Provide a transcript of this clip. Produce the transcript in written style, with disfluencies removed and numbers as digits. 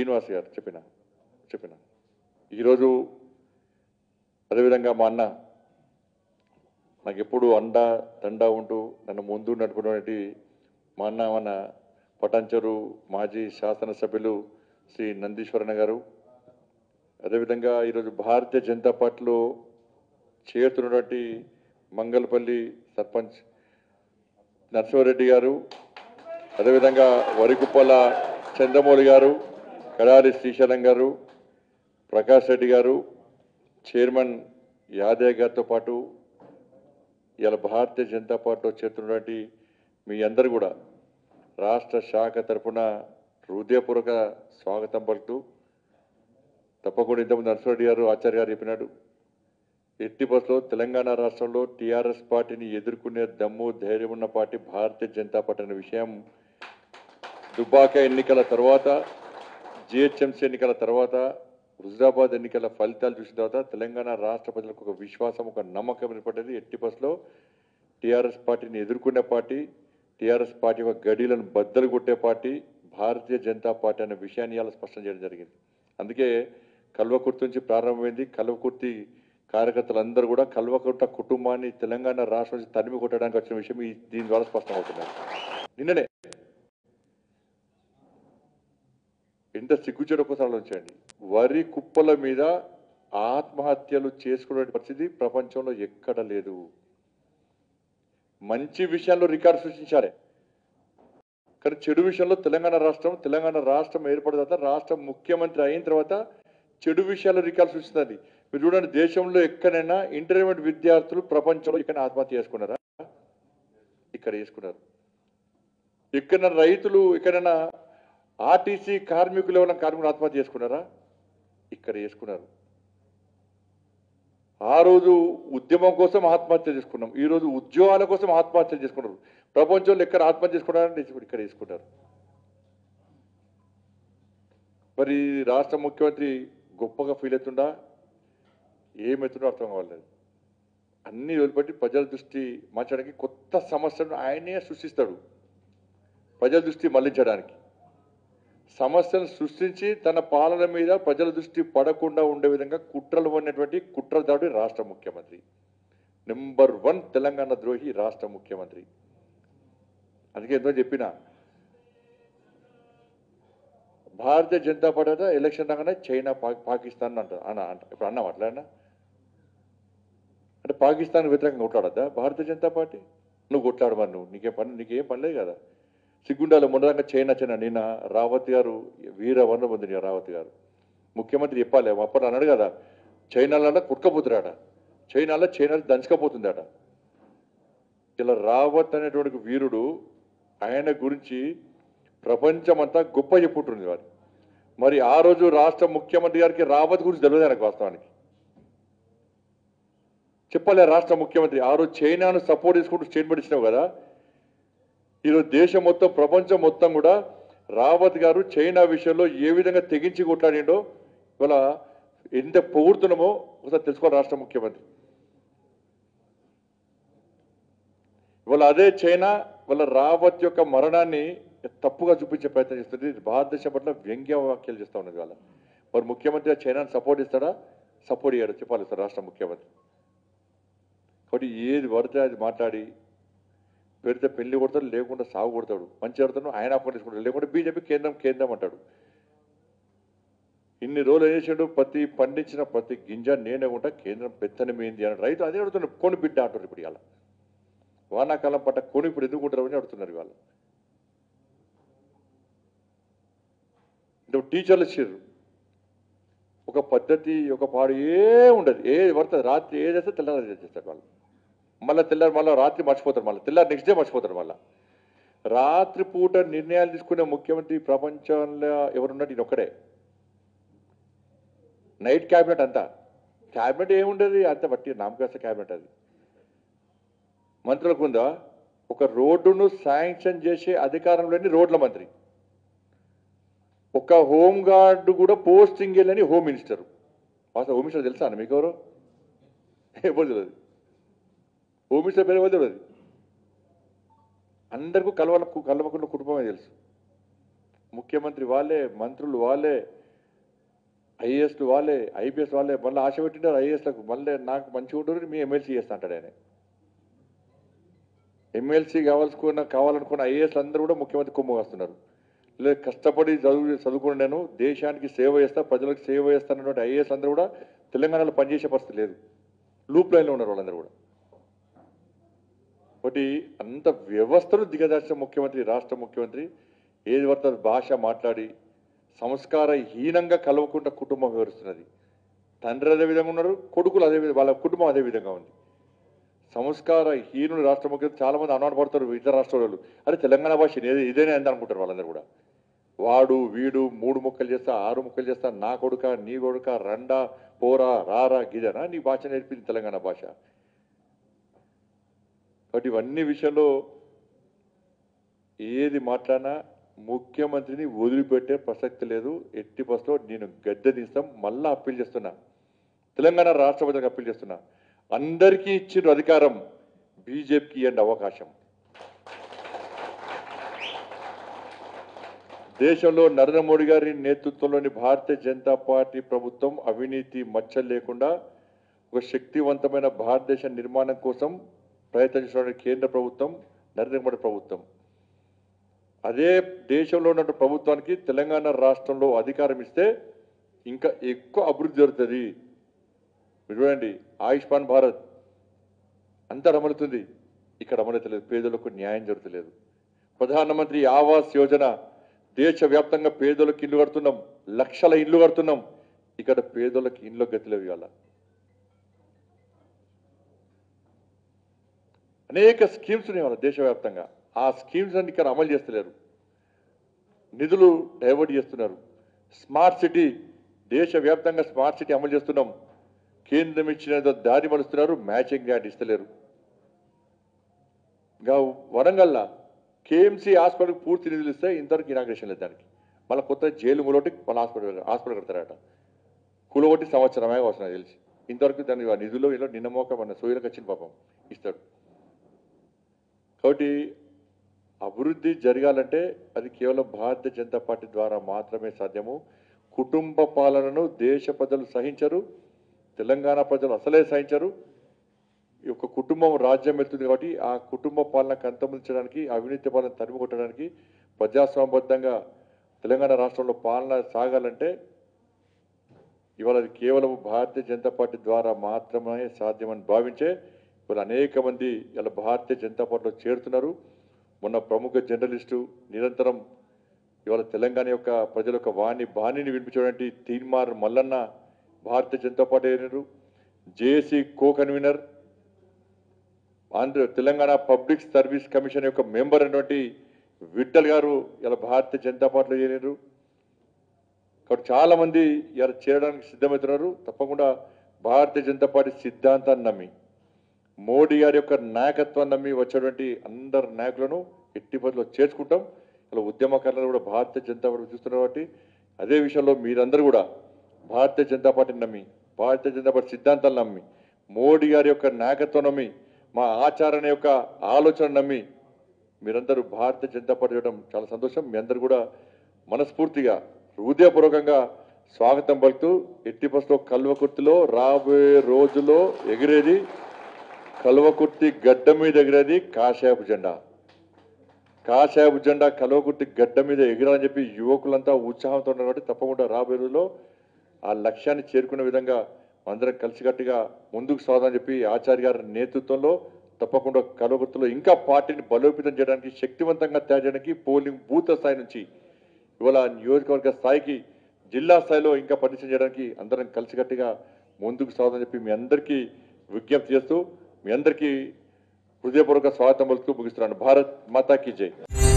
శ్రీనివాస్ గారు చెప్పిన ఈరోజు అదేవిధంగా మా అన్న నాకు ఎప్పుడు అండా దండా ఉంటూ నన్ను ముందు నడుపుకున్నటువంటి మా అన్న మన పటాన్చెరు మాజీ శాసనసభ్యులు శ్రీ నందీశ్వరన్న గారు, అదేవిధంగా ఈరోజు భారతీయ జనతా పార్టీలో చేరుతున్నటువంటి మంగళపల్లి సర్పంచ్ నరసింహారెడ్డి గారు, అదేవిధంగా వరికుప్పల చంద్రమౌళి గారు, కడారి శ్రీశైలం గారు, ప్రకాష్ రెడ్డి గారు, చైర్మన్ యాదయ్య గారితో పాటు ఇలా భారతీయ జనతా పార్టీలో చేరుతున్నటువంటి మీ అందరూ కూడా రాష్ట్ర శాఖ తరఫున హృదయపూర్వక స్వాగతం పలుకుతూ, తప్పకుండా ఇంతకుముందు నరసింహారెడ్డి గారు ఆచార్య గారు చెప్పినాడు, ఎట్టి బస్సులో తెలంగాణ రాష్ట్రంలో టీఆర్ఎస్ పార్టీని ఎదుర్కొనే దమ్ము ధైర్యం ఉన్న పార్టీ భారతీయ జనతా పార్టీ అనే విషయం దుబ్బాక ఎన్నికల తర్వాత, జిహెచ్ఎంసీ ఎన్నికల తర్వాత, హుజరాబాద్ ఎన్నికల ఫలితాలు చూసిన తర్వాత తెలంగాణ రాష్ట్ర ప్రజలకు ఒక విశ్వాసం, ఒక నమ్మకం ఏర్పడ్డది. ఎట్టి బస్సులో టీఆర్ఎస్ పార్టీని ఎదుర్కొనే పార్టీ, టీఆర్ఎస్ పార్టీ యొక్క గడీలను బద్దలు కొట్టే పార్టీ భారతీయ జనతా పార్టీ అనే విషయాన్ని ఇలా స్పష్టం చేయడం జరిగింది. అందుకే కల్వకుర్తి నుంచి ప్రారంభమైంది. కల్వకుర్తి కార్యకర్తలందరూ కూడా కల్వకుర్త కుటుంబాన్ని తెలంగాణ రాష్ట్రం నుంచి తరిమి కొట్టడానికి వచ్చిన విషయం దీని ద్వారా స్పష్టమవుతుంది. నిన్ననే ఎంత సిగ్గుచేటు ఒకసారి ఆలోచించండి, వరి కుప్పల మీద ఆత్మహత్యలు చేసుకునే పరిస్థితి ప్రపంచంలో ఎక్కడ లేదు. మంచి విషయాల్లో రికార్డు సృష్టించాలి, కానీ చెడు విషయంలో తెలంగాణ రాష్ట్రం ఏర్పడిన తర్వాత, రాష్ట్ర ముఖ్యమంత్రి అయిన తర్వాత చెడు విషయాల్లో రికార్డు సృష్టిస్తుంది. మీరు చూడండి, దేశంలో ఎక్కడైనా ఇంటర్మీడియట్ విద్యార్థులు ప్రపంచంలో ఎక్కడైనా ఆత్మహత్య చేసుకున్నారా? ఇక్కడ చేసుకున్నారు. ఎక్కడైనా రైతులు, ఎక్కడైనా ఆర్టీసీ కార్మికులు ఎవరైనా కార్మికులు ఆత్మహత్య చేసుకున్నారా? ఇక్కడ చేసుకున్నారు. ఆ రోజు ఉద్యమం కోసం ఆత్మహత్య చేసుకున్నాం, ఈ రోజు ఉద్యోగాల కోసం ఆత్మహత్య చేసుకున్నారు. ప్రపంచంలో ఎక్కడ ఆత్మహత్య చేసుకున్నారంటే ఇక్కడ చేసుకున్నారు. మరి రాష్ట్ర ముఖ్యమంత్రి గొప్పగా ఫీల్ అవుతుండా, ఏమవుతుందో అర్థం కావాలి. అన్ని వదిలిపెట్టి ప్రజల దృష్టి మార్చడానికి కొత్త సమస్యలను ఆయనే సృష్టిస్తాడు. ప్రజల దృష్టి మళ్లించడానికి సమస్యను సృష్టించి తన పాలన మీద ప్రజల దృష్టి పడకుండా ఉండే విధంగా కుట్రలు ఉన్నటువంటి కుట్రదారుడు రాష్ట్ర ముఖ్యమంత్రి. నెంబర్ 1 తెలంగాణ ద్రోహి రాష్ట్ర ముఖ్యమంత్రి. అందుకే ఎంతో చెప్పిన, భారతీయ జనతా పార్టీ ఎలక్షన్ రాగానే చైనా పాకిస్తాన్ అంట. ఇప్పుడు అన్నా మాట్లాడినా అంటే పాకిస్తాన్ వ్యతిరేకంగా కొట్లాడద్దా భారతీయ జనతా పార్టీ? నువ్వు కొట్లాడు, మరి నీకేం పనిలేదు కదా. సిగ్గుండాలి. మొన్నదాకా చైనా నిన్న రావత్ గారు వీరవర్ణ పొందిన రావత్ గారు ముఖ్యమంత్రి చెప్పాలి. అప్పట్లో అన్నాడు కదా, చైనాలో కుట్టుకపోతున్నాడ, చైనాలో దంచుకపోతుందట. ఇలా రావత్ అనేటువంటి వీరుడు, ఆయన గురించి ప్రపంచమంతా గొప్ప చెప్పుంటుంది వారు. మరి ఆ రోజు రాష్ట్ర ముఖ్యమంత్రి గారికి రావత్ గురించి తెలియదు ఆయనకు. వాస్తవానికి చెప్పలే రాష్ట్ర ముఖ్యమంత్రి. ఆ రోజు చైనాను సపోర్ట్ చేసుకుంటూ స్టేట్మెంట్ ఇచ్చినావు కదా. ఈరోజు దేశం మొత్తం, ప్రపంచం మొత్తం కూడా రావత్ గారు చైనా విషయంలో ఏ విధంగా తెగించి కొట్లాడిండో ఇవాళ ఎంత పొగుడుతున్నామో ఒకసారి తెలుసుకోవాలి రాష్ట్ర ముఖ్యమంత్రి. ఇవాళ అదే చైనా వాళ్ళ రావత్ యొక్క మరణాన్ని తప్పుగా చూపించే ప్రయత్నం చేస్తుంది. భారతదేశం పట్ల వ్యంగ్య వ్యాఖ్యలు చేస్తూ ఉన్నది వాళ్ళ. మరి ముఖ్యమంత్రి చైనాను సపోర్ట్ ఇస్తాడా? సపోర్ట్ ఇయ్యాడు చెప్పాలి సార్ రాష్ట్ర ముఖ్యమంత్రి. కాబట్టి ఏది పడితే అది మాట్లాడి పెడితే పెళ్లి కొడతాడు, లేకుండా సాగు కొడతాడు. మంచి కొడతాడు, ఆయన అకౌంట్ తీసుకుంటాడు, లేకుంటే బీజేపీ కేంద్రం అంటాడు. ఇన్ని రోజులు ఏం చేసాడు, పండించిన ప్రతి గింజ నేనే ఉంటా, కేంద్రం పెత్తనమైంది అని రైతు అదే అడుగుతున్నాడు. కొని బిడ్డ అంటారు ఇప్పుడు. ఇవాళ వానాకాలం పట్ట కొని ఇప్పుడు ఎందుకు ఉంటారని అడుగుతున్నారు. ఇవాళ అంటే టీచర్లు ఇచ్చారు ఒక పద్ధతి, ఒక పాడు ఉండదు. ఏది పడుతుంది రాత్రి ఏదేస్తే తెల్లారి చేస్తారు వాళ్ళు. మళ్ళీ తెల్లారి మళ్ళీ రాత్రి మర్చిపోతారు, మళ్ళీ తెల్లారి నెక్స్ట్ డే మర్చిపోతారు. మళ్ళీ రాత్రిపూట నిర్ణయాలు తీసుకునే ముఖ్యమంత్రి ప్రపంచంలో ఎవరున్నట్టు ఈయన ఒక్కడే. నైట్ క్యాబినెట్ అంతా, క్యాబినెట్ ఏముండదు, అంత బట్టి నామకాస్త క్యాబినెట్. అది మంత్రులకు ఉందా? ఒక రోడ్డును శాంక్షన్ చేసే అధికారం లేని రోడ్ల మంత్రి, ఒక హోంగార్డు కూడా పోస్టింగ్ వెళ్ళని హోమ్ మినిస్టర్. అసలు హోమ్ మినిస్టర్ తెలుసా మీకు ఎవరు? ఎవరు తెలియదు. హోమ్ మినిస్టర్ పేరు ఎవరు తెలియదు. అందరికీ కల్వకుంట్ల కుటుంబమే తెలుసు. ముఖ్యమంత్రి వాళ్ళే, మంత్రులు వాళ్ళే, ఐఏఎస్లు వాళ్ళే, ఐపీఎస్ వాళ్ళే. మళ్ళీ ఆశ పెట్టినారు ఐఏఎస్లకు, మళ్ళీ నాకు మంచిగా ఉంటుంది మీ ఎమ్మెల్సీ చేస్తా అంటాడు ఆయన. ఎమ్మెల్సీ కావాలనుకున్న ఐఏఎస్లు అందరూ కూడా ముఖ్యమంత్రి కొమ్ము వస్తున్నారు. లేదు కష్టపడి చదువుకుని నేను దేశానికి సేవ చేస్తా, ప్రజలకు సేవ చేస్తానన్నటువంటి ఐఏఎస్ అందరూ కూడా తెలంగాణలో పనిచేసే పరిస్థితి లేదు. లూప్ లైన్లో ఉన్నారు వాళ్ళందరూ కూడా. ఒకటి అంత వ్యవస్థను దిగజార్చిన ముఖ్యమంత్రి, రాష్ట్ర ముఖ్యమంత్రి ఏది పడుతుంది భాష మాట్లాడి సంస్కారహీనంగా కలవకుండా కుటుంబం వివరిస్తున్నది. తండ్రి అదే విధంగా ఉన్నారు, కొడుకులు అదే విధంగా, వాళ్ళ కుటుంబం అదే విధంగా ఉంది. సంస్కారహీనుడు రాష్ట్ర ముఖ్యమంత్రి. చాలా మంది అనుమాన పడతారు ఇతర రాష్ట్రాల. అరే తెలంగాణ భాష ఇదేనే అంది అనుకుంటారు వాళ్ళందరూ కూడా. వాడు వీడు 3 ముక్కలు చేస్తా, 6 ముక్కలు చేస్తా, నా కొడుక నీ కొడుక, రండా పోరా రారా గిదనా నీ భాష నేర్పింది తెలంగాణ భాష. కాబట్టి ఇవన్నీ విషయంలో ఏది మాట్లాడినా ముఖ్యమంత్రిని వదిలిపెట్టే ప్రసక్తి లేదు. ఎట్టి బస్లో నేను గద్దె తీస్తాం. మళ్ళా అప్పీల్ చేస్తున్నా, తెలంగాణ రాష్ట్ర ప్రజలకు అప్పీల్ చేస్తున్నా, అందరికీ ఇచ్చిన అధికారం బీజేపీకి ఇవ్వండి అవకాశం. దేశంలో నరేంద్ర మోడీ గారి నేతృత్వంలోని భారతీయ జనతా పార్టీ ప్రభుత్వం అవినీతి మచ్చలు లేకుండా ఒక శక్తివంతమైన భారతదేశ నిర్మాణం కోసం ప్రయత్నించిన కేంద్ర ప్రభుత్వం నరేంద్ర మోడీ ప్రభుత్వం. అదే దేశంలో ఉన్న ప్రభుత్వానికి తెలంగాణ రాష్ట్రంలో అధికారం ఇస్తే ఇంకా ఎక్కువ అభివృద్ధి జరుగుతుంది. మీరు చూడండి, ఆయుష్మాన్ భారత్ అంతా అమలుతుంది, ఇక్కడ అమలవుతలేదు. పేదలకు న్యాయం జరుగుతలేదు. ప్రధానమంత్రి ఆవాస్ యోజన దేశవ్యాప్తంగా పేదలకు ఇల్లు కడుతున్నాం, లక్షల ఇల్లు కడుతున్నాం. ఇక్కడ పేదలకు ఇల్లు గతిలేవు. ఇవాళ అనేక స్కీమ్స్ ఉన్నాయి వాళ్ళ దేశవ్యాప్తంగా. ఆ స్కీమ్స్ అన్ని ఇక్కడ అమలు చేస్తలేరు, నిధులు డైవర్ట్ చేస్తున్నారు. స్మార్ట్ సిటీ దేశవ్యాప్తంగా స్మార్ట్ సిటీ అమలు చేస్తున్నాం. కేంద్రం ఇచ్చిన దారి మలుస్తున్నారు, మ్యాచింగ్ గ్రాంట్ ఇస్తలేరు. ఇంకా వరంగల్లా కేఎంసీ హాస్పిటల్కి పూర్తి నిధులు ఇస్తే ఇంతవరకు ఇనాగ్రేషన్ లేదు దానికి. మళ్ళీ కొత్త జైలు మూలొట్టి మళ్ళీ హాస్పిటల్ కడతారట. కూలగొట్టి సంవత్సరమే అవసరం తెలిసి ఇంతవరకు దాని నిధులు ఇలా నిన్నమోక మన సోయలకు వచ్చిన పాపం ఇస్తాడు. కాబట్టి అభివృద్ధి జరగాలంటే అది కేవలం భారతీయ జనతా పార్టీ ద్వారా మాత్రమే సాధ్యము. కుటుంబ పాలనను దేశ ప్రజలు సహించరు, తెలంగాణ ప్రజలు అసలే సహించరు. ఈ యొక్క కుటుంబం రాజ్యం వెళ్తుంది కాబట్టి ఆ కుటుంబ పాలనకు అంతమొందించడానికి, అవినీతి పాలన తరిమి కొట్టడానికి, ప్రజాస్వామ్యబద్ధంగా తెలంగాణ రాష్ట్రంలో పాలన సాగాలంటే ఇవాళ అది కేవలం భారతీయ జనతా పార్టీ ద్వారా మాత్రమే సాధ్యమని భావించే ఇవాళ అనేక మంది ఇలా భారతీయ జనతా పార్టీలో చేరుతున్నారు. మొన్న ప్రముఖ జర్నలిస్టు నిరంతరం ఇవాళ తెలంగాణ యొక్క ప్రజల యొక్క బాణిని వినిపించడానికి తీన్మార్ మల్లన్న భారతీయ జనతా పార్టీ అయినారు. JAC co convener, Telangana public service commission యొక్క మెంబర్ అయినటువంటి విఠల్ గారు ఇలా భారతీయ జనతా పార్టీలో చేరారు. కాబట్టి చాలా మంది ఇలా చేరడానికి సిద్ధమవుతున్నారు. తప్పకుండా భారతీయ జనతా పార్టీ సిద్ధాంతాన్ని నమ్మి, మోడీ గారి యొక్క నాయకత్వాన్ని నమ్మి వచ్చేటువంటి అందరు నాయకులను ఎట్టి పద్ధతిలో చేర్చుకుంటాం. ఇలా ఉద్యమకారులను కూడా భారతీయ జనతా పార్టీ చూస్తున్నారు. కాబట్టి అదే విషయంలో మీరందరూ కూడా భారతీయ జనతా పార్టీని నమ్మి, భారతీయ జనతా పార్టీ సిద్ధాంతాలు నమ్మి, మోడీ గారి యొక్క నాయకత్వం నమ్మి, మా ఆచరణ యొక్క ఆలోచన నమ్మి మీరందరూ భారతీయ జనతా పార్టీ చేయడం చాలా సంతోషం. మీ అందరూ కూడా మనస్ఫూర్తిగా హృదయపూర్వకంగా స్వాగతం పలుకుతూ ఎట్టి బస్లో కల్వకుర్తిలో రాబోయే రోజుల్లో ఎగిరేది, కల్వకుర్తి గడ్డ మీద ఎగిరేది కాషాయపు జెండా. కాషాయపు జెండా కల్వకుర్తి గడ్డ మీద ఎగిరాలని చెప్పి యువకులంతా ఉత్సాహంతో ఉన్నారు. కాబట్టి తప్పకుండా రాబోయే రోజుల్లో ఆ లక్ష్యాన్ని చేరుకునే విధంగా అందరం కలిసికట్టుగా ముందుకు సాగాలని చెప్పి ఆచార్య గారి నేతృత్వంలో తప్పకుండా కల్వకుర్తిలో ఇంకా పార్టీని బలోపేతం చేయడానికి, శక్తివంతంగా తయారు చేయడానికి పోలింగ్ బూత్ స్థాయి నుంచి ఇవాళ నియోజకవర్గ స్థాయికి, జిల్లా స్థాయిలో ఇంకా పనిచేయడం చేయడానికి అందరం కలిసికట్టుగా ముందుకు సాగాలని చెప్పి మీ అందరికీ విజ్ఞప్తి చేస్తూ మీ అందరికీ హృదయపూర్వక స్వాగతం పలుకుతూ ముగిస్తున్నాను. భారత్ మాతా కీ జై.